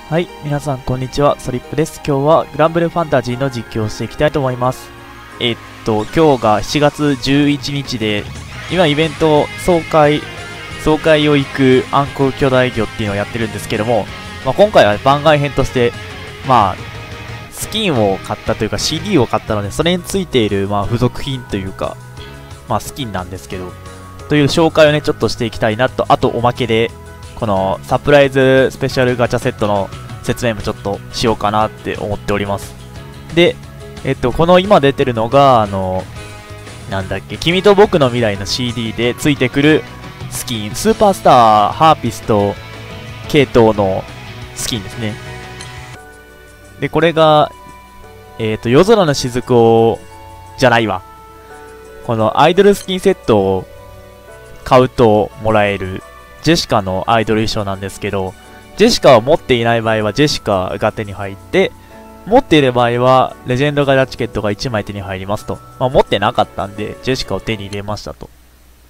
はい、皆さんこんにちは、ソリップです。今日はグランブルーファンタジーの実況をしていきたいと思います。今日が7月11日で、今イベント総会を行く暗黒巨大魚っていうのをやってるんですけども、今回は番外編として、スキンを買ったというか CD を買ったので、それについている、付属品というか、スキンなんですけど、という紹介をね、ちょっとしていきたいなと、あとおまけで、このサプライズスペシャルガチャセットの説明もちょっとしようかなって思っております。で、この今出てるのが、君と僕の未来の CD でついてくるスキン、スーパースター、ハーピスト系統のスキンですね。で、これが、夜空の雫を、じゃないわ。このアイドルスキンセットを買うともらえるジェシカのアイドル衣装なんですけど、ジェシカを持っていない場合はジェシカが手に入って、持っている場合はレジェンドガチャチケットが1枚手に入りますと。持ってなかったんで、ジェシカを手に入れましたと。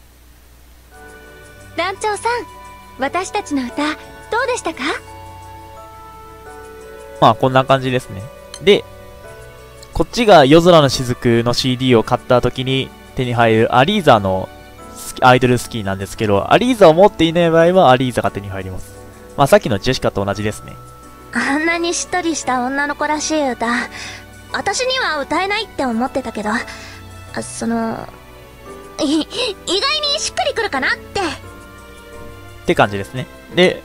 団長さん、私たちの歌、どうでしたか？ こんな感じですね。で、こっちが夜空の雫の CD を買った時に手に入るアリーザのアイドルスキーなんですけど、アリーザを持っていない場合はアリーザが手に入ります。さっきのジェシカと同じですね。あんなにしっとりした女の子らしい歌、私には歌えないって思ってたけど、意外にしっくりくるかなって感じですね。で、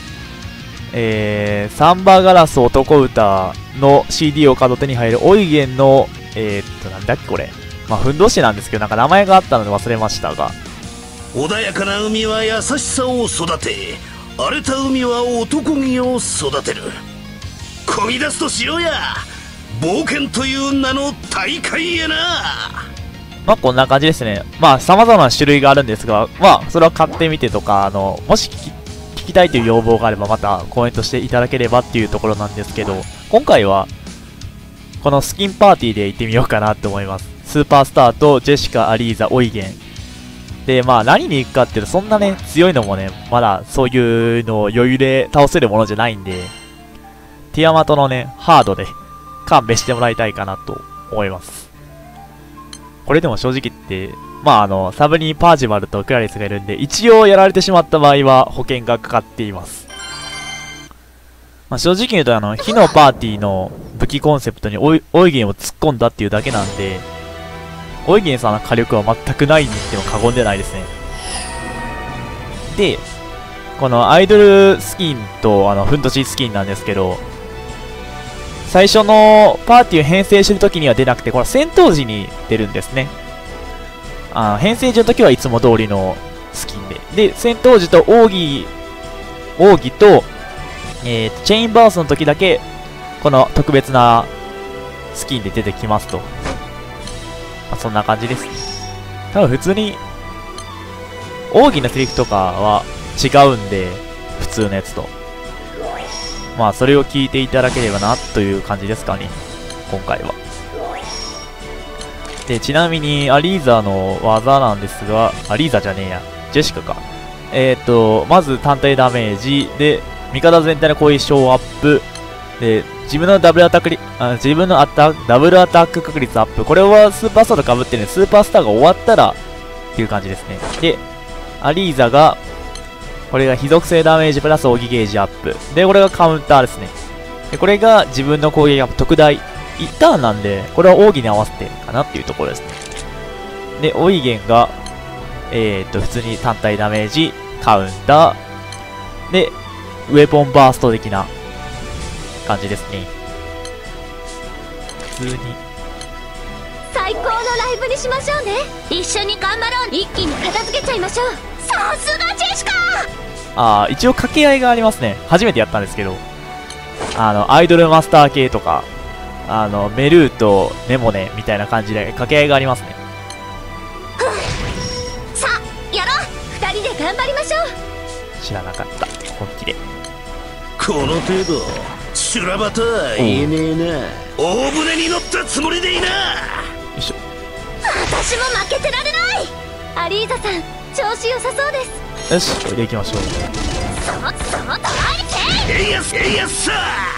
サンバガラス男歌の CD を買うと手に入るオイゲンの、なんだっけこれ。ふんどしなんですけど、名前があったので忘れましたが。 穏やかな海は優しさを育て、荒れた海は男気を育てる。こぎ出すとしようや、冒険という名の大会へな。 こんな感じですね。様々な種類があるんですが、それは買ってみてとか、もし聞きたいという要望があればまたコメントしていただければっていうところなんですけど、今回は、このスキンパーティーで行ってみようかなと思います。スーパースターとジェシカ、アリーザ、オイゲン。で、何に行くかっていうと、そんなね、強いのもね、まだそういうのを余裕で倒せるものじゃないんで、ティアマトのね、ハードで勘弁してもらいたいかなと思います。これでも正直言って、サブにパージマルとクラリスがいるんで、一応やられてしまった場合は保険がかかっています。正直言うと、火のパーティーの武器コンセプトにオイゲンを突っ込んだっていうだけなんで、オイゲンさんの火力は全くないに言っても過言ではないですね。で、このアイドルスキンとふんどしスキンなんですけど、最初のパーティーを編成してる時には出なくて、これ戦闘時に出るんですね。編成時の時はいつも通りのスキンで。で、戦闘時と奥義と、チェインバースの時だけ、この特別なスキンで出てきますと。そんな感じですね。多分普通に、奥義のセリフとかは違うんで、普通のやつと。それを聞いていただければな、という感じですかね。今回は。で、ちなみに、アリーザの技なんですが、アリーザじゃねえや。ジェシカか。まず単体ダメージで、味方全体の攻撃小アップ。で、自分のダブルアタック確率アップ。これはスーパースターと被ってるんで、スーパースターが終わったら、っていう感じですね。で、アリーザが、これが非属性ダメージプラス奥義ゲージアップ。で、これがカウンターですね。で、これが自分の攻撃アップ特大。1ターンなんで、これは奥義に合わせてかなっていうところですね。で、オイゲンが、普通に単体ダメージ、カウンター。で、ウェポンバースト的な感じですね。普通に。 最高のライブにしましょうね。一緒に頑張ろう。一気に片付けちゃいましょう。さすがジェシカ。 一応掛け合いがありますね。初めてやったんですけど。アイドルマスター系とか、メルーとネモネみたいな感じで掛け合いがありますね。 さあ、やろう。二人で頑張りましょう。 知らなかった。本気で。 この程度、修羅場とは言えねえな。大船に乗ったつもりでいいな。よいしょ。 私も負けてられない。アリーザさん、調子良さそうです。 よし、これでいきましょう。 円安えいやっさ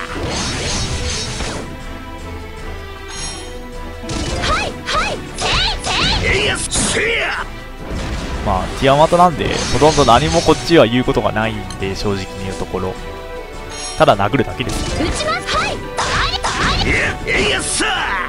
はいはいえいやっせや。 まあティアマトなんでほとんど何もこっちは言うことがないんで、正直に言うところただ殴るだけです。 撃ちます。はいえいやっさ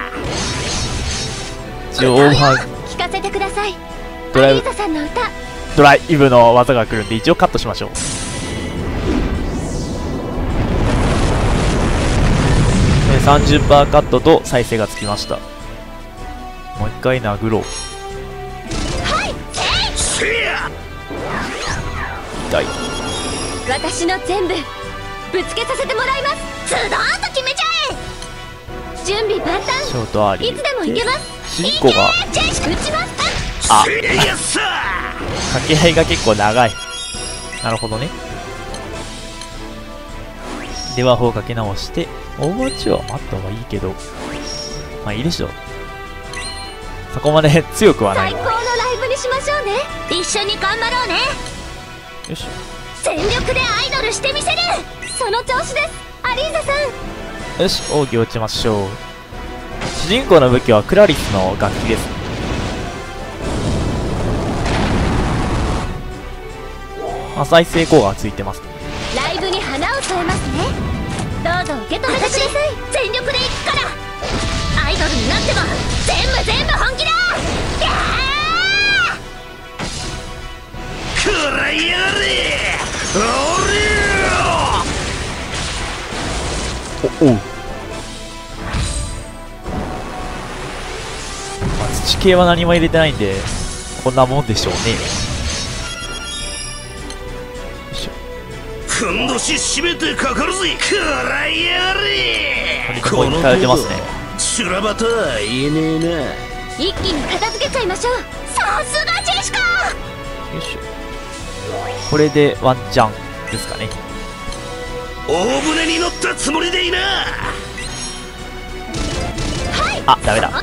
一応オーバー聞かせてください。 ドライブアリーザさんの歌。 ドライブの技が来るんで一応カットしましょう。30% カットと再生がつきました。もう一回殴ろう。 せや。 痛い。 私の全部ぶつけさせてもらいます。ズドーンと決めちゃえ。準備万端。 ショートアリーいつでも行けます。 シンコがジェシ撃ちます。 あえいやっさ掛け合いが結構長い。なるほどね。では砲かけ直して、オーバーチは待った方がいいけど、まあいいでしょう。そこまで強くはない。よ最高のライブにしましょうね。一緒に頑張ろうね。 し。 全力でアイドルしてみせる。その調子です、アリーザさん。 よし、奥義落ちましょう。主人公の武器はクラリスの楽器です。まあ、再生効果がついてます。 ライブに花を添えますね。どうぞ受け止めてください。全力でいくから。アイドルになっても全部本気だ。やくらいやがれおう、まあ、土系は何も入れてないんでこんなもんでしょうね。よいしょ。 ふんどし締めてかかるぜ。くらいやがれ。 ここに変えてますね。 修羅場とは言えねえな。 一気に片付けちゃいましょう。さすがジェシカ。 よいしょ。これでワンチャンですかね。 大船に乗ったつもりでいいな。 あ、ダメだ。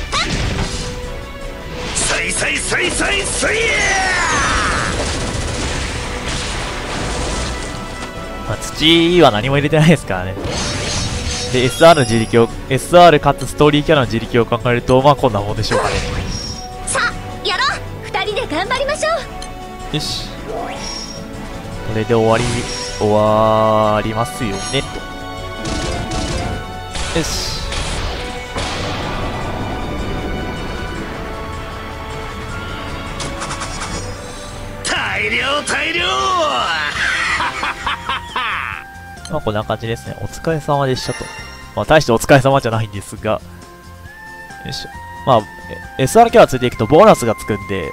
さいさいさいさいさいや。 まあ、土は何も入れてないですからね。で SR の自力を SR かつストーリーキャラの自力を考えると、まあこんなもんでしょうかね。 さあやろう。二人で頑張りましょう。 よし、これで終わりますよねと。よし、 大量まあこんな感じですね。お疲れ様でしたと。まあ大してお疲れ様じゃないんですが、よいしょ。まあ SR キャラついていくとボーナスがつくんで、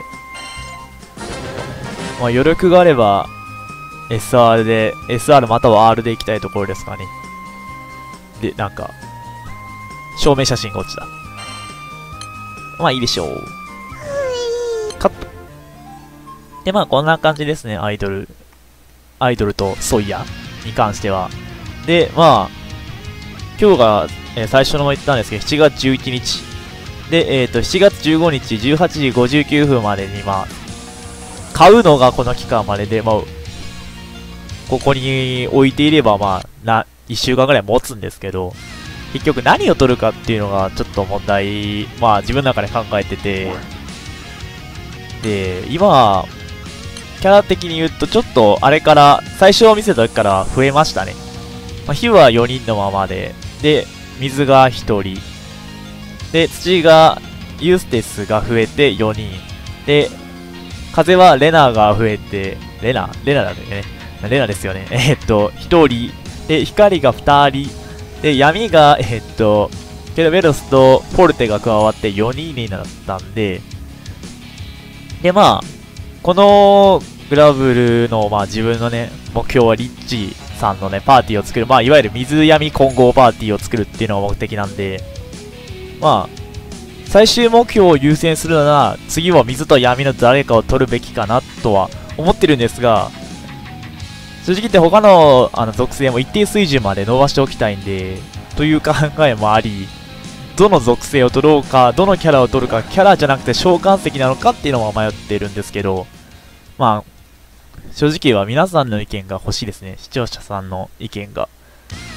まあ余力があれば SR または R で行きたいところですかね。で、なんか証明写真が落ちた。まあいいでしょう。カット。で、まあこんな感じですね。アイドルとソイヤに関しては。で、まあ今日が、最初のも言ったんですけど、7月11日。で、7月15日18時59分までに、まあ、買うのがこの期間までで、まあ、ここに置いていれば、まあ、1週間ぐらい持つんですけど、結局何を取るかっていうのがちょっと問題、まあ自分の中で考えてて、で、今、キャラ的に言うとちょっとあれから、最初を見せた時から増えましたね。まあ、火は4人のままで、で、水が1人、で、土が、ユーステスが増えて4人、で、風はレナが増えて、レナだよね。レナですよね。1人、で、光が2人、で、闇が、ケルベロスとポルテが加わって4人になったんで、で、まあ、このグラブルの、まあ自分のね、目標はリッチさんのね、パーティーを作る、まあいわゆる水闇混合パーティーを作るっていうのが目的なんで、まあ、最終目標を優先するなら、次は水と闇の誰かを取るべきかなとは思ってるんですが、正直言って他の属性も一定水準まで伸ばしておきたいんで、という考えもあり、どの属性を取ろうか、どのキャラを取るか、キャラじゃなくて召喚石なのかっていうのも迷っているんですけど、まあ、正直は皆さんの意見が欲しいですね。視聴者さんの意見が。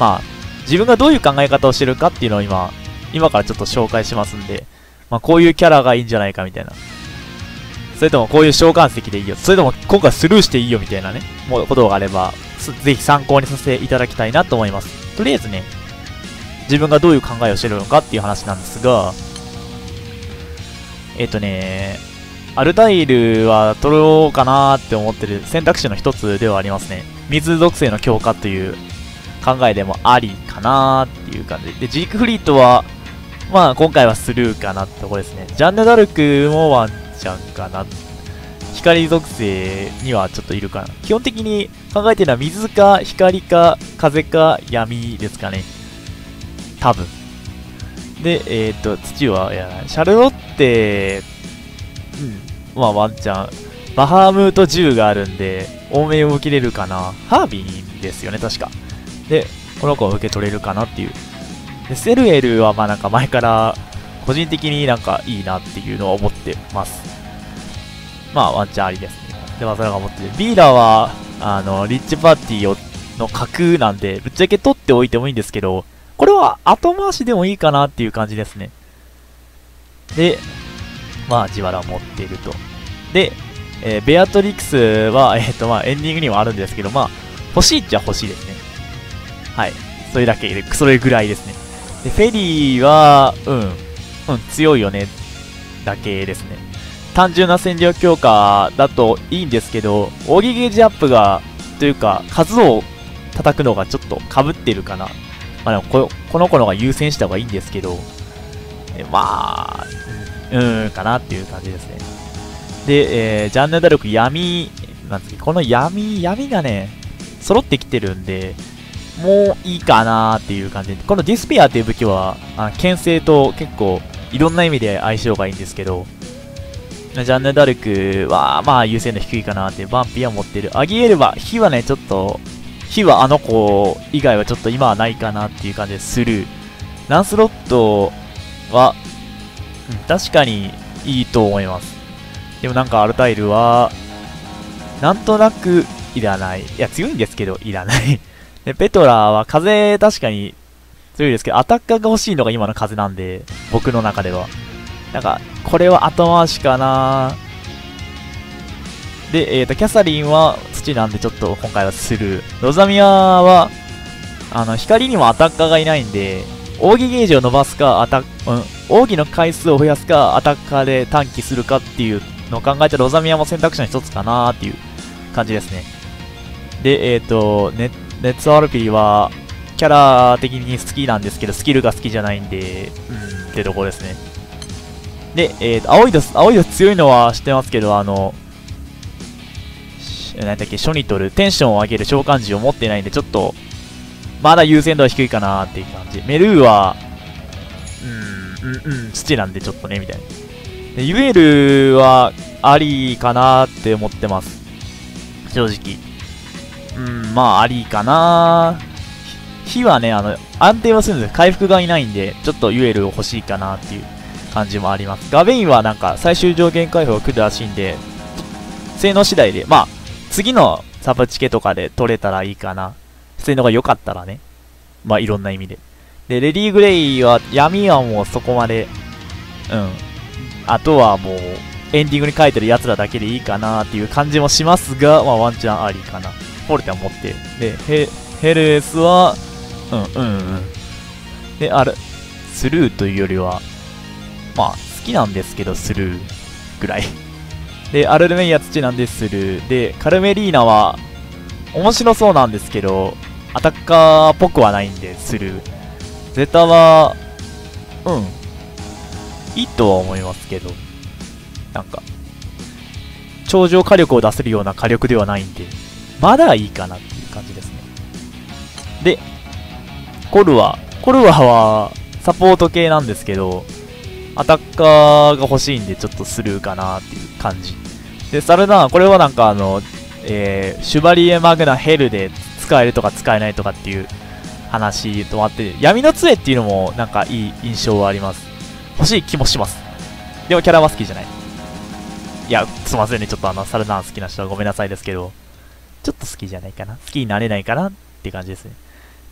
まあ、自分がどういう考え方をしてるかっていうのを今からちょっと紹介しますんで、まあ、こういうキャラがいいんじゃないかみたいな。それともこういう召喚石でいいよ。それとも今回スルーしていいよみたいなね、ことがあれば、ぜひ参考にさせていただきたいなと思います。とりあえずね、自分がどういう考えをしてるのかっていう話なんですが、アルタイルは取ろうかなーって思ってる選択肢の一つではありますね。水属性の強化という考えでもありかなーっていう感じで、ジークフリートは、まあ今回はスルーかなってとこですね。ジャンヌ・ダルクもワンチャンかな。光属性にはちょっといるかな。基本的に考えてるのは水か光か風か闇ですかね。多分。で、土はやらない。シャルロッテ、まあワンチャン。バハームート10があるんで、多めを受けれるかな。ハービーですよね、確か。で、この子を受け取れるかなっていう。で、セルエルはまあなんか前から個人的になんかいいなっていうのは思ってます。まあワンチャンありですね。で、まあそれが思ってて。ビーラーは、リッチパーティーの格なんで、ぶっちゃけ取っておいてもいいんですけど、これは後回しでもいいかなっていう感じですね。で、まあ自腹を持っていると。で、ベアトリックスは、まあエンディングにもあるんですけど、まあ、欲しいっちゃ欲しいですね。はい。それだけで、それぐらいですね。で、フェリーは、強いよね、だけですね。単純な戦力強化だといいんですけど、扇ゲージアップが、というか、数を叩くのがちょっと被ってるかな。まあでもこの子の方が優先した方がいいんですけど、まあ、かなっていう感じですね。で、ジャンヌ・ダルク闇なんですけど、この闇がね、揃ってきてるんで、もういいかなーっていう感じで、このディスペアっていう武器は、牽制と結構いろんな意味で相性がいいんですけど、ジャンヌ・ダルクはまあ優先度低いかなって、バンピは持ってる。アギエルバ、火はね、ちょっと、火はあの子以外はちょっと今はないかなっていう感じでスルー。ランスロットは、確かにいいと思います。でもなんかアルタイルは、なんとなくいらない。いや、強いんですけど、いらない。で、ペトラは風確かに強いですけど、アタッカーが欲しいのが今の風なんで、僕の中では。なんか、これは後回しかな。で、キャサリンは土なんでちょっと今回はスルー。ロザミアは、光にもアタッカーがいないんで、扇ゲージを伸ばすか、扇の回数を増やすか、アタッカーで短期するかっていうのを考えたらロザミアも選択肢の一つかなーっていう感じですね。で、ネッツアルピーは、キャラ的に好きなんですけど、スキルが好きじゃないんで、ってとこですね。で、青いド強いのは知ってますけど、なんだっけ、初に取る、テンションを上げる召喚獣を持ってないんで、ちょっと、まだ優先度は低いかなーっていう感じ。メルーは、土なんでちょっとね、みたいな。で、ユエルは、ありかなーって思ってます。正直。まあ、ありかなー。火はね、安定はするんですよ。回復がいないんで、ちょっとユエルを欲しいかなっていう感じもあります。ガベインはなんか、最終上限回復が来るらしいんで、性能次第で、まあ、次のサブチケとかで取れたらいいかな。性能が良かったらね。まあ、いろんな意味で。で、レディー・グレイは、闇はもうそこまで、あとはもう、エンディングに書いてる奴らだけでいいかなっていう感じもしますが、まあ、ワンチャンありかな。フォルテは持ってる。で、ヘルスは、で、スルーというよりは、まあ、好きなんですけど、スルーぐらい。で、アルルメイヤ土なんでスルー。で、カルメリーナは、面白そうなんですけど、アタッカーっぽくはないんで、スルー。ゼタは、いいとは思いますけど、なんか、頂上火力を出せるような火力ではないんで、まだいいかなっていう感じですね。で、コルワはサポート系なんですけど、アタッカーが欲しいんでちょっとスルーかなっていう感じ。で、サルナー、これはなんかシュバリエマグナヘルで使えるとか使えないとかっていう話とあって、闇の杖っていうのもなんかいい印象はあります。欲しい気もします。でもキャラは好きじゃない。いや、すいませんね。ちょっとサルナー好きな人はごめんなさいですけど、ちょっと好きじゃないかな。好きになれないかなっていう感じですね。で、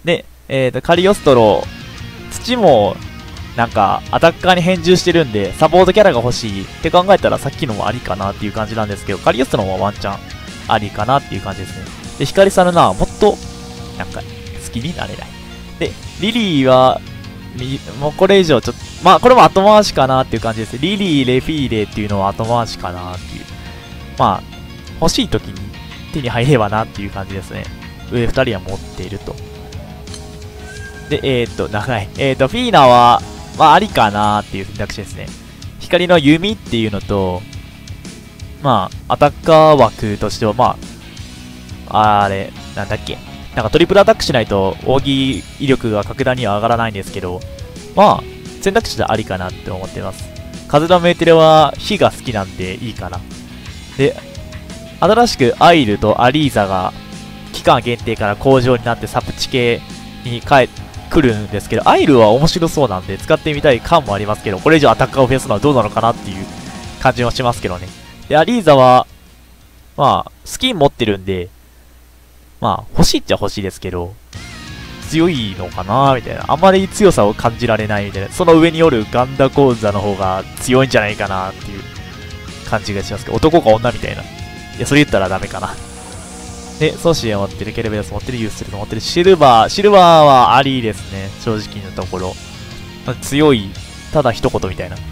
カリオストロ、土も、なんか、アタッカーに返従してるんで、サポートキャラが欲しいって考えたらさっきのもありかなっていう感じなんですけど、カリオストロもワンチャンありかなっていう感じですね。で、ヒカリサルナはもっと、なんか、好きになれない。で、リリーは、もうこれ以上ちょっと、まあこれも後回しかなっていう感じです。リリー、レフィーレっていうのは後回しかなっていう。まあ、欲しい時に手に入ればなっていう感じですね。上2人は持っていると。で、長い。フィーナは、まあありかなっていう選択肢ですね。光の弓っていうのと、まあ、アタッカー枠としては、まあ、あれ、なんだっけ。なんかトリプルアタックしないと扇威力が格段には上がらないんですけど、まあ、選択肢でありかなって思っています。風のメーテルは火が好きなんでいいかな。で、新しくアイルとアリーザが期間限定から工場になってサプチ系に来るんですけど、アイルは面白そうなんで使ってみたい感もありますけど、これ以上アタッカーを増やすのはどうなのかなっていう感じもしますけどね。で、アリーザは、まあ、スキン持ってるんで、まあ、欲しいっちゃ欲しいですけど、強いのかなみたいな。あんまり強さを感じられないみたいな。その上によるガンダコウザの方が強いんじゃないかなっていう感じがしますけど、男か女みたいな。いや、それ言ったらダメかな。で、ソシエ持ってる、ケルベロス持ってる、ユースル持ってる、シルバーはありですね。正直なところ。強い、ただ一言みたいな。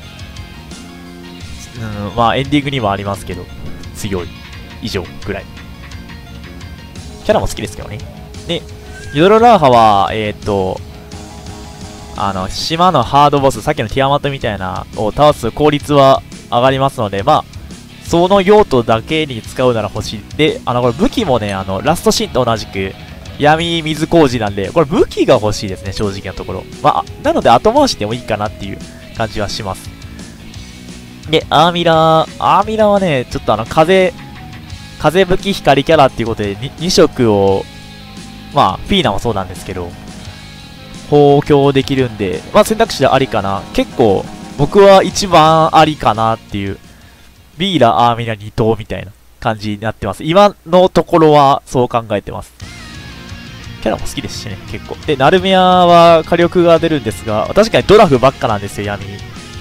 まあ、エンディングにもありますけど、強い、以上ぐらい。キャラも好きですけどね。で、ユドロラーハは、島のハードボス、さっきのティアマトみたいなを倒す効率は上がりますので、まあ、その用途だけに使うなら欲しい。で、これ武器もね、ラストシーンと同じく、闇水工事なんで、これ武器が欲しいですね、正直なところ。まあ、なので後回しでもいいかなっていう感じはします。で、アーミラーはね、ちょっと風武器光キャラっていうことで 2色を、まあ、フィーナもそうなんですけど、補強できるんで、まあ選択肢でありかな。結構、僕は一番ありかなっていう、ビーラ、アーミラ2頭みたいな感じになってます。今のところはそう考えてます。キャラも好きですしね、結構。で、ナルメアは火力が出るんですが、確かにドラフばっかなんですよ、闇。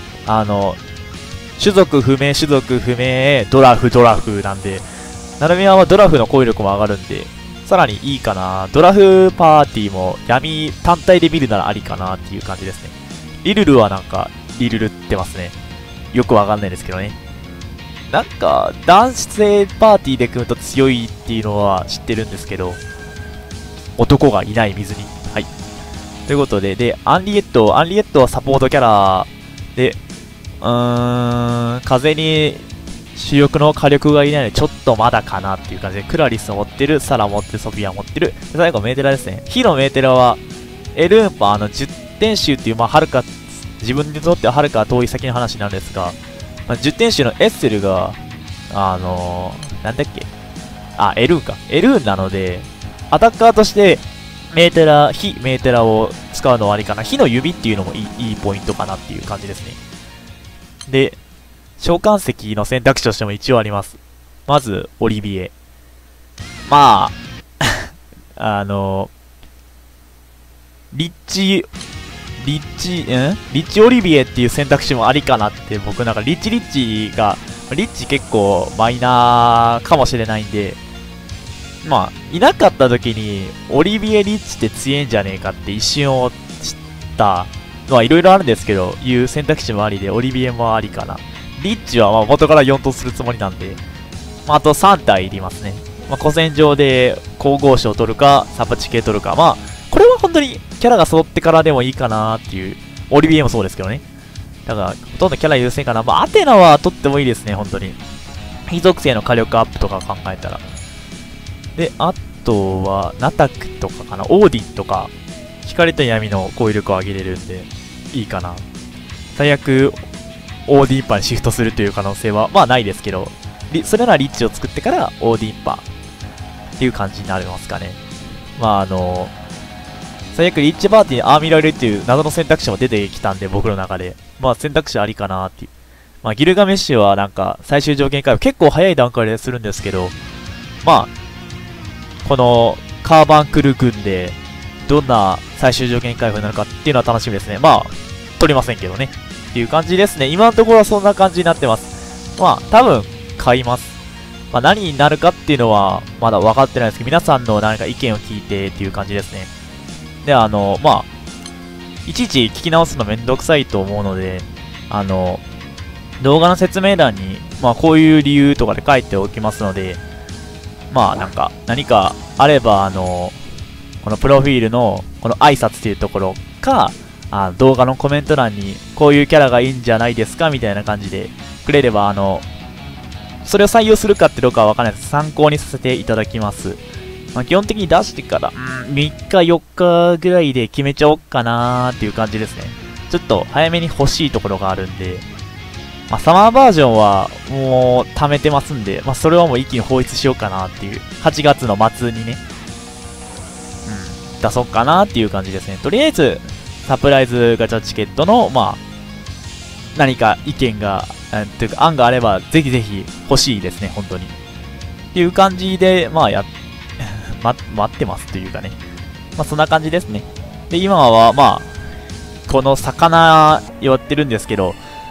種族不明、ドラフなんで、ナルメアはドラフの攻撃力も上がるんで、さらにいいかな。ドラフパーティーも闇単体で見るならありかなっていう感じですね。リルルはなんか、リルルってますね。よくわかんないですけどね。なんか、男性パーティーで組むと強いっていうのは知ってるんですけど、男がいない水に。はい。ということで、で、アンリエットはサポートキャラで、風に主力の火力がいないので、ちょっとまだかなっていう感じで、クラリスを持ってる、サラ持ってる、ソフィア持ってる。で、最後メーテラですね。火のメーテラは、エルーンパ10点集っていう、まあ、はるか、自分にとってははるか遠い先の話なんですが、まあ、10点集のエッセルが、なんだっけ、エルーンか。エルーンなので、アタッカーとして、メーテラを使うのはありかな。火の指っていうのもいいポイントかなっていう感じですね。で、召喚石の選択肢としても一応あります。まず、オリビエ。まあ、リッチオリビエっていう選択肢もありかなって僕なんかリッチ結構マイナーかもしれないんで、まあ、いなかった時に、オリビエリッチって強いんじゃねえかって一瞬を知ったのはいろいろあるんですけど、いう選択肢もありで、オリビエもありかな。リッチはまあ元から4とするつもりなんで、まあ、あと3体いりますね。まあ、古戦場で神々賞を取るか、サプチ系取るか、まあ、これは本当にキャラが揃ってからでもいいかなっていう、オリビエもそうですけどね。だから、ほとんどキャラ優先かな。まあ、アテナは取ってもいいですね、本当に。非属性の火力アップとか考えたら。で、あとは、ナタクとかかな、オーディンとか、光と闇の攻撃力を上げれるんで、いいかな。最悪、オーディンパーにシフトするという可能性は、まあないですけど、それならリッチを作ってから、オーディンパーっていう感じになりますかね。まあ最悪リッチパーティーにアーミラルっていう謎の選択肢も出てきたんで、僕の中で。まあ選択肢ありかなっていう。まあギルガメッシュはなんか、最終条件回復結構早い段階でするんですけど、まあ、このカーバンクル軍でどんな最終条件開封になるかっていうのは楽しみですね。まあ、取りませんけどね。っていう感じですね。今のところはそんな感じになってます。まあ、多分、買います。まあ、何になるかっていうのは、まだ分かってないですけど、皆さんの何か意見を聞いてっていう感じですね。で、まあ、いちいち聞き直すのめんどくさいと思うので、動画の説明欄に、まあ、こういう理由とかで書いておきますので、まあ、なんか、何かあれば、このプロフィールの、この挨拶っていうところか、動画のコメント欄に、こういうキャラがいいんじゃないですかみたいな感じでくれれば、それを採用するかってどうかはわからないです。参考にさせていただきます。まあ、基本的に出してから、3日4日ぐらいで決めちゃおっかなーっていう感じですね。ちょっと早めに欲しいところがあるんで、まあ、サマーバージョンはもう貯めてますんで、まあ、それはもう一気に放出しようかなっていう、8月の末にね、出そうかなっていう感じですね。とりあえず、サプライズガチャチケットの、まあ、何か意見が、というか案があれば、ぜひぜひ欲しいですね、本当に。っていう感じで、まあ待ってますというかね。まあそんな感じですね。で、今は、まあ、この魚やってるんですけど、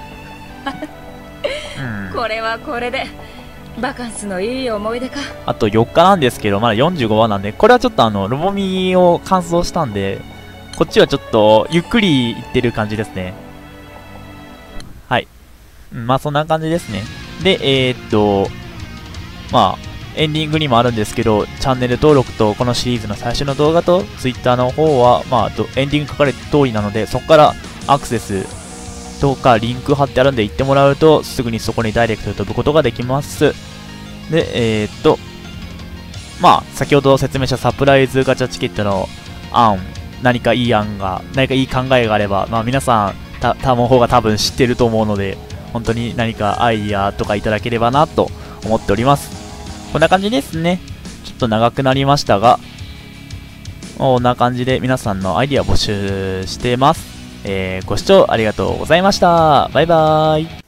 これはこれで、バカンスのいい思い出か。 あと4日なんですけど、まだ45話なんで、これはちょっとロボミを完走したんで、こっちはちょっとゆっくりいってる感じですね。はい。まあそんな感じですね。で、まあ、エンディングにもあるんですけど、チャンネル登録とこのシリーズの最初の動画と Twitter の方は、まあ、エンディング書かれた通りなので、そこからアクセスとかリンク貼ってあるんで行ってもらうと、すぐにそこにダイレクトで飛ぶことができます。で、まあ、先ほど説明したサプライズガチャチケットの案、何かいい考えがあれば、まあ皆さん、方が多分知ってると思うので、本当に何かアイディアとかいただければなと思っております。こんな感じですね。ちょっと長くなりましたが、こんな感じで皆さんのアイディア募集してます。ご視聴ありがとうございました。バイバーイ。